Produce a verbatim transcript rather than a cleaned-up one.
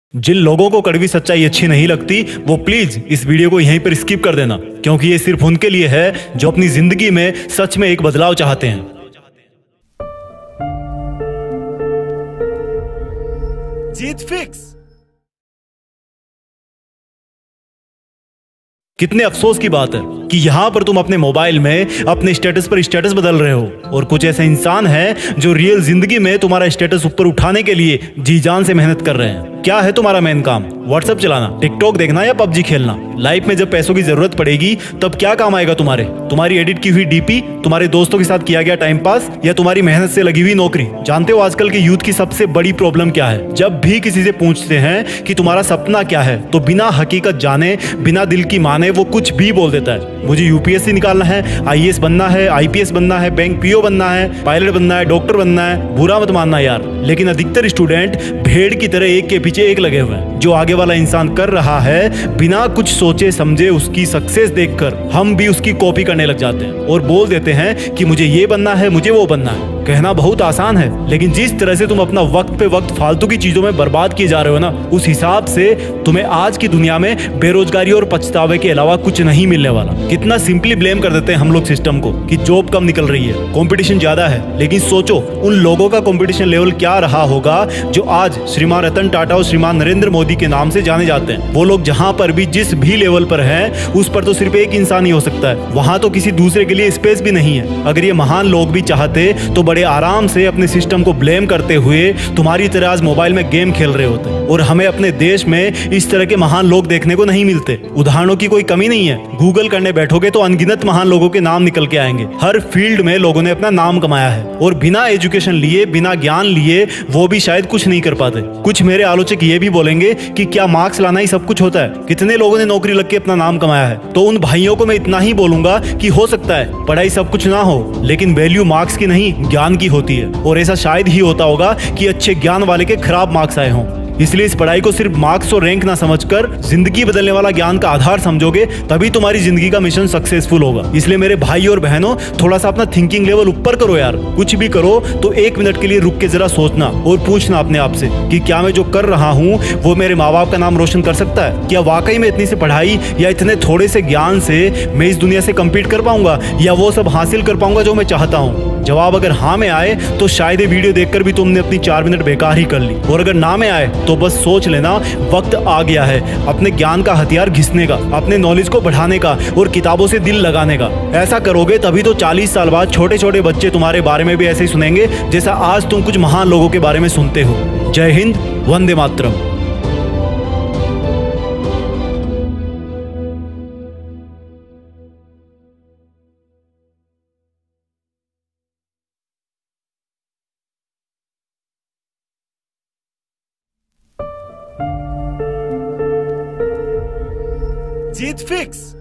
जिन लोगों को कड़वी सच्चाई अच्छी नहीं लगती वो प्लीज इस वीडियो को यहीं पर स्किप कर देना, क्योंकि ये सिर्फ उनके लिए है जो अपनी जिंदगी में सच में एक बदलाव चाहते हैं। जीत फिक्स। कितने अफसोस की बात है कि यहां पर तुम अपने मोबाइल में अपने स्टेटस पर स्टेटस बदल रहे हो और कुछ ऐसे इंसान हैं जो रियल जिंदगी में तुम्हारा स्टेटस ऊपर उठाने के लिए जी जान से मेहनत कर रहे हैं। क्या है तुम्हारा मेन काम? व्हाट्सएप चलाना, टिकटॉक देखना या पबजी खेलना? लाइफ में जब पैसों की जरूरत पड़ेगी तब क्या काम आएगा तुम्हारे? तुम्हारी एडिट की हुई डीपी, तुम्हारे दोस्तों के साथ किया गया टाइम पास या तुम्हारी मेहनत से लगी हुई नौकरी? जानते हो आजकल के यूथ की सबसे बड़ी प्रॉब्लम क्या है? जब भी किसी से पूछते हैं कि तुम्हारा सपना क्या है तो बिना हकीकत जाने, बिना दिल की माने वो कुछ भी बोल देता है। मुझे यूपीएससी निकालना है, आईएएस बनना है, आईपीएस बनना है, बैंक पीओ बनना है, पायलट बनना है, डॉक्टर बनना है। बुरा मत मानना यार, लेकिन अधिकतर स्टूडेंट भेड़ की तरह एक के पीछे एक लगे हुए हैं। जो आगे वाला इंसान कर रहा है बिना कुछ सोचे समझे उसकी सक्सेस देखकर हम भी उसकी कॉपी करने लग जाते हैं और बोल देते हैं कि मुझे ये बनना है, मुझे वो बनना है। कहना बहुत आसान है, लेकिन जिस तरह से तुम अपना वक्त पे वक्त फालतू की चीजों में बर्बाद किए जा रहे हो ना, उस हिसाब से तुम्हें आज की दुनिया में बेरोजगारी और पछतावे के अलावा कुछ नहीं मिलने वाला। कितना सिंपली ब्लेम कर देते हैं हम लोग सिस्टम को कि जॉब कम निकल रही है, कंपटीशन ज्यादा है। लेकिन सोचो उन लोगों का कंपटीशन लेवल क्या रहा होगा जो आज श्रीमान रतन टाटा और श्रीमान नरेंद्र मोदी के नाम से जाने जाते हैं। वो लोग जहां पर भी जिस भी लेवल पर हैं उस पर तो सिर्फ एक इंसान ही हो सकता है, वहां तो किसी दूसरे के लिए स्पेस भी नहीं है। अगर ये महान लोग भी चाहते तो बड़े आराम से अपने सिस्टम को ब्लेम करते हुए तुम्हारी तरह आज मोबाइल में गेम खेल रहे होते। और हमें अपने देश में इस तरह के महान लोग देखने को नहीं मिलते। उदाहरणों की कोई कमी नहीं है, गूगल करने बैठोगे तो अनगिनत महान लोगों के नाम निकल के आएंगे। हर फील्ड में लोगों ने अपना नाम कमाया है और बिना एजुकेशन लिए, बिना ज्ञान लिए वो भी शायद कुछ नहीं कर पाते। कुछ मेरे आलोचक ये भी बोलेंगे कि क्या मार्क्स लाना ही सब कुछ होता है? कितने लोगों ने नौकरी लग के अपना नाम कमाया है? तो उन भाइयों को मैं इतना ही बोलूंगा कि हो सकता है पढ़ाई सब कुछ ना हो, लेकिन वैल्यू मार्क्स की नहीं ज्ञान की होती है। और ऐसा शायद ही होता होगा कि अच्छे ज्ञान वाले के खराब मार्क्स आए हों। इसलिए इस पढ़ाई को सिर्फ मार्क्स और रैंक ना समझकर जिंदगी बदलने वाला ज्ञान का आधार समझोगे तभी तुम्हारी जिंदगी का मिशन सक्सेसफुल होगा। इसलिए मेरे भाई और बहनों, थोड़ा सा अपना थिंकिंग लेवल ऊपर करो यार। कुछ भी करो तो एक मिनट के लिए रुक के जरा सोचना और पूछना अपने आप से कि क्या मैं जो कर रहा हूँ वो मेरे माँ बाप का नाम रोशन कर सकता है? क्या वाकई में इतनी सी पढ़ाई या इतने थोड़े से ज्ञान से मैं इस दुनिया से कम्पीट कर पाऊंगा या वो सब हासिल कर पाऊंगा जो मैं चाहता हूँ? जवाब अगर हाँ में आए तो शायद ये वीडियो देखकर भी तुमने अपनी चार मिनट बेकार ही कर ली, और अगर ना में आए तो बस सोच लेना वक्त आ गया है अपने ज्ञान का हथियार घिसने का, अपने नॉलेज को बढ़ाने का और किताबों से दिल लगाने का। ऐसा करोगे तभी तो चालीस साल बाद छोटे छोटे बच्चे तुम्हारे बारे में भी ऐसे ही सुनेंगे जैसा आज तुम कुछ महान लोगों के बारे में सुनते हो। जय हिंद, वंदे मातरम। जीत फिक्स।